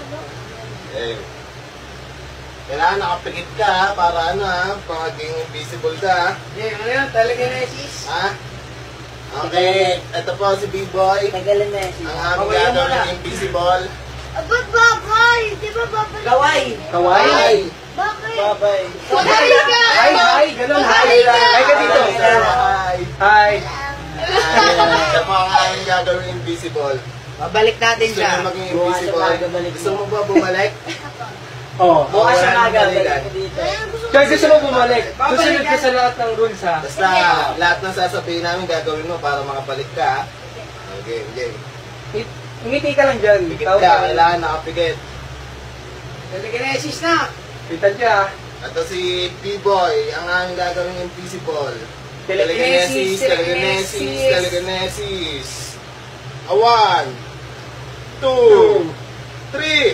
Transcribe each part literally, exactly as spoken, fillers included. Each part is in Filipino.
Eh. Kailangan nakapikit ka ha, para ano ha, maging invisible ka ha. Eh, ano yan? Telekinesis? Ha? Okay, ito po si B-Boy. Telekinesis. Ang aming gagawin invisible. Abot babay! Di ba babay? Kaway! Kaway! Bakit? Babay. Babay ka! Hi, hi! Ganun, hi! Babay ka! Hi ka dito! Hi! Hi! Ito po ang aming gagawin invisible. Babalik natin Gusto siya. nyo maging invisible? Gusto mo ba bumalik? Oh, Bukas wala na nang aga, balikan. balik ko dito. Kaya gusto mo bumalik. Susunod ka sa lahat ng rules ha. Basta lahat ng sasabihin namin gagawin mo para makabalik ka. Okay, okay. Umiti ka lang dyan. Pikit ka, kailangan nakapikit. Telekinesis na! Pitan siya. Ito si P-Boy, ang aming gagawin invisible. Telekinesis, telekinesis, telekinesis. telekinesis. A one, two, three.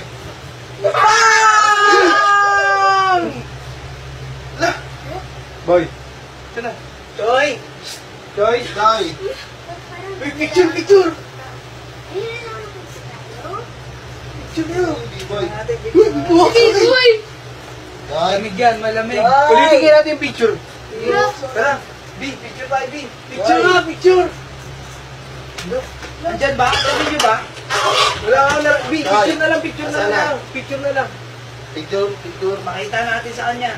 Bang! Lah! Boy. Ito na. Choy! Choy! Joy! Uy, picture, picture! Ayun na lang ang tayo. Picture nyo! P-Boy. Okay, boy! Joy! Malamig yan, malamig. Choy! Ulitin natin yung picture. Tara. B, picture ba, B? Picture Choy! nga, picture! Andyan ba? Andyan nyo ba? Wala ka na. B, picture na lang, picture na Asan na? lang. Picture na lang. Picture, picture. Makita natin sa kanya.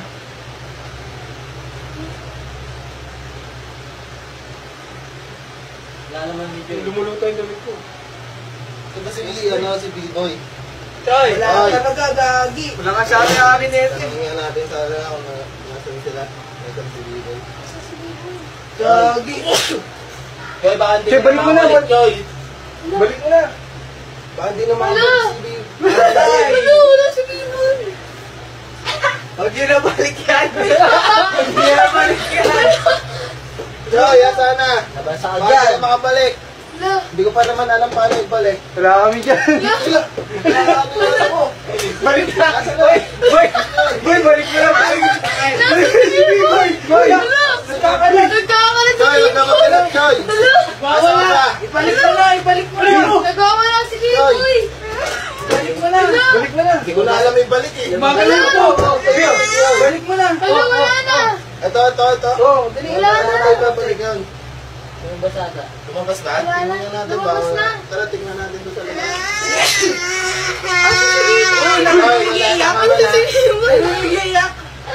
Wala naman video. Lumuluto yung damit ko. Ito ba si, ano, si B-Boy? Choy! Choy! Wala ka nagagagi. Wala ka sabi sa akin eh. Tanungin natin sa ala kung na- nasan sila. Nasan si B-Boy. Gagi. Joy, baka hindi Choy, balik mo na, makabalik, balik. Joy. Balik mo na. Baka hindi na makabalik Wala. si B-Boy. Wala, wala si Bimon! Huwag yun na balik yan. Huwag yun na balik yan. Joy, asan na? Nabasa ka Baka dyan. hindi makabalik. Wala. Hindi ko pa naman alam paano ibalik. Wala kami dyan. Wala. Wala ano yun ako. Balik na. Boy, boy, boy, balik mo na. Boy, boy, boy. Nagkakalat. Nagkakalat si Joy, huwag ka Bimon! makinig, Joy. Wala. Ibalik mo na, ibalik mo na. Nagkawala si Bimon! Balik mo na. Balik mo na. Hindi ko na alam ibalik eh. Magaling mo. Balik mo na. Wala, wala na! Ito, ito, ito. Oh, dali. Wala na. Wala na ibabalik yun. Yung basata. Lumabas na? Wala na. Tingnan natin Lumabas ba? na. Tara, tingnan natin doon sa labas. Iiyak. Ano iiyak?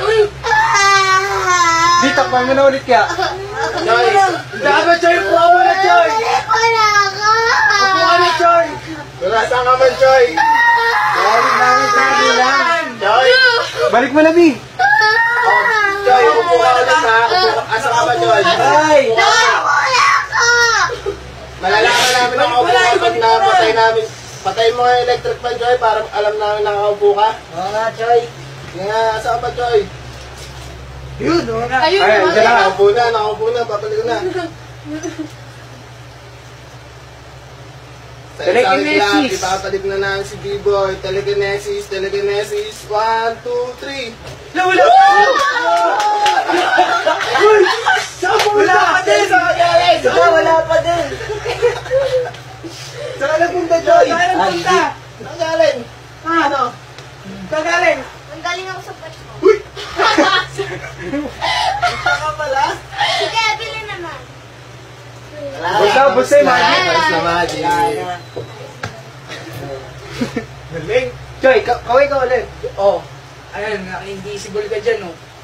Di, takpan mo na ulit kaya. Joy! Daka ba, Choy? Puha mo na, Choy. Wala ka! Puha na, Choy. Wala saan ka man, Joy? Balik namin sa kanilang. Joy! Balik mo na, B. Oh, Joy, upo ka ulit ha. Upo- Asan ka ba, Joy? Ay. Wala ka! Malalaman namin na nakaupo ka pag napatay namin. Patayin mo nga yung electric fan, Joy, para alam namin na nakaupo ka. Oo nga, Choy. Sige nga, asan ka ba, Joy? Yun, oo nga. Ayun, Ay, nakaupo dyan na. Nakaupo na, nakaupo na, babalik ko na. Sa isang Telekinesis. lang, ipapalik na namin si B-Boy. Telekinesis, telekinesis. One, two, three. Wala! Uy! Saan mo wala pa din? Wala, wala pa din. Saan ka nagpunta, Joy? Saan ka nagpunta? Saan galing? Ano? Saan galing? Ang galing ako sa patch mo. Saan ka pala? Sige, bilhin naman. Basta, basta yung magic. Basta magic. Wala na. Galing. Joy, ka kaway ka ulit. Oh. Ayan, naka-invisible ka dyan, oh.